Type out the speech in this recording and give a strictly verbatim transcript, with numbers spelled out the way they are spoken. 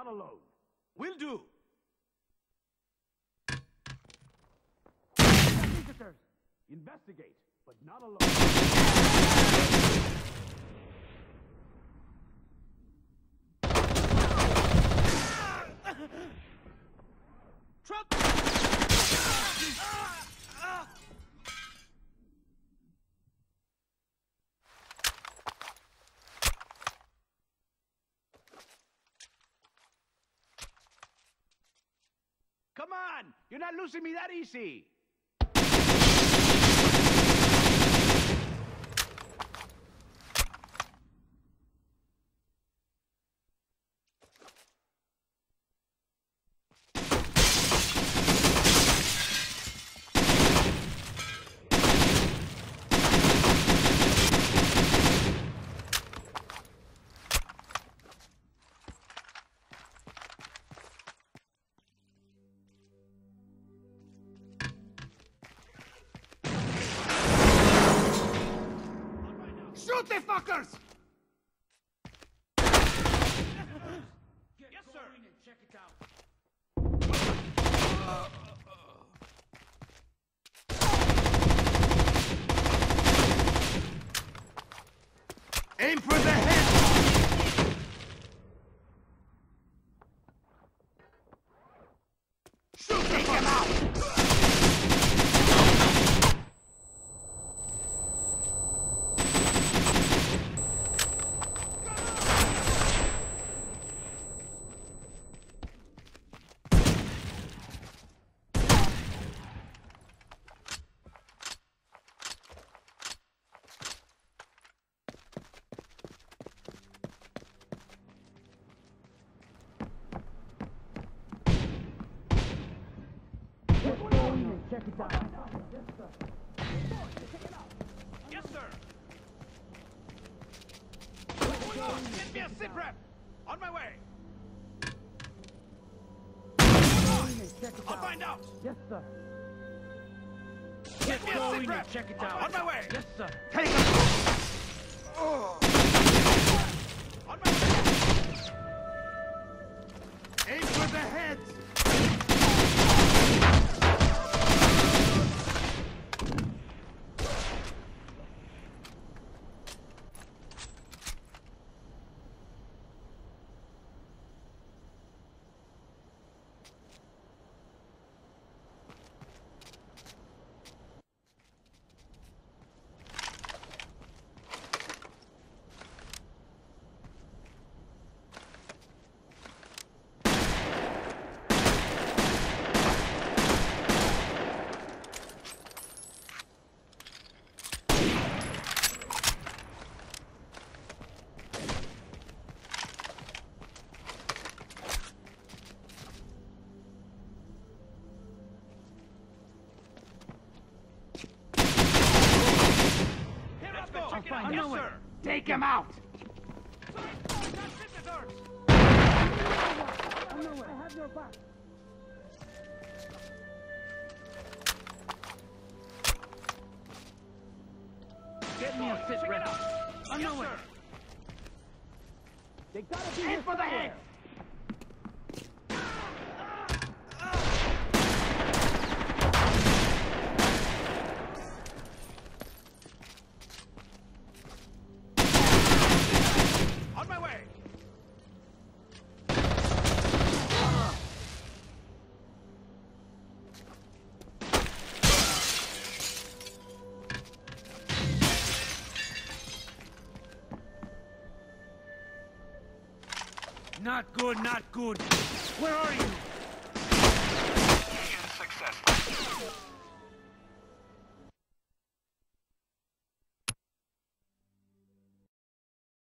not alone. Will do. Visitors. Investigate, but not alone. Trump! Come on! You're not losing me that easy! Shoot the fuckers! Yes, sir. And check it out. Aim for the head. Shoot Take him out. Check it out. Yes, sir. Check it out. Yes, sir. What's going on? Get me a sit rep. On my way. I'll find out. Yes, sir. Get me a sit rep. Check it out. On my way. Yes, sir. Take it. Oh. On my way. Aim for the heads. Check it out. Yes, sir. Take him out. I have your back. Get me a sit rep. On your way. They gotta be here for the head. Not good, not good. Where are you?